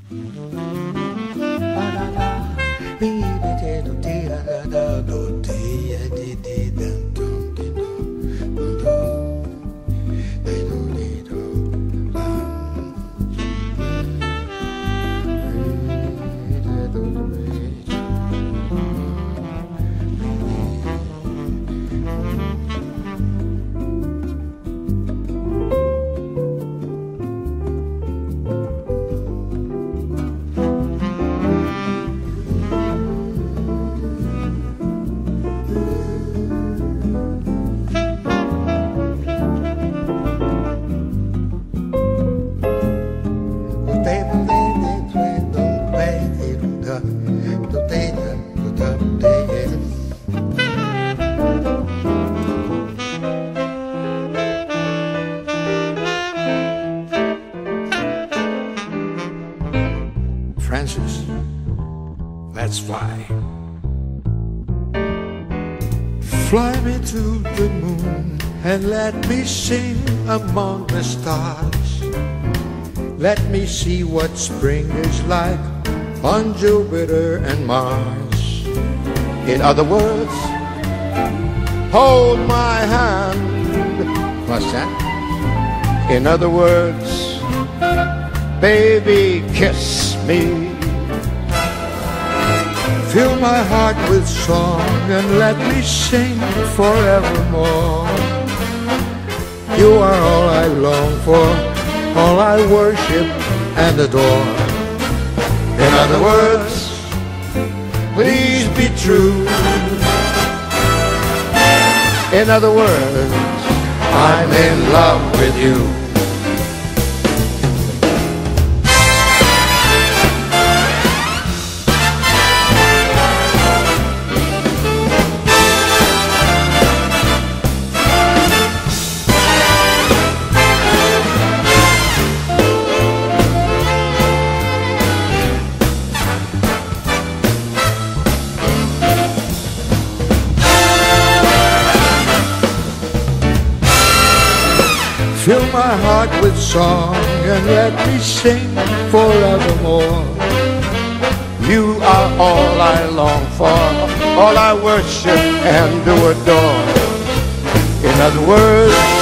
Francis, let's fly. Fly me to the moon and let me sing among the stars. Let me see what spring is like on Jupiter and Mars. In other words, hold my hand. What's that? In other words, baby, kiss me. Fill my heart with song and let me sing forevermore. You are all I long for, all I worship and adore. In other words, please be true. In other words, I'm in love with you. Fill my heart with song and let me sing forevermore. You are all I long for, all I worship and do adore. In other words,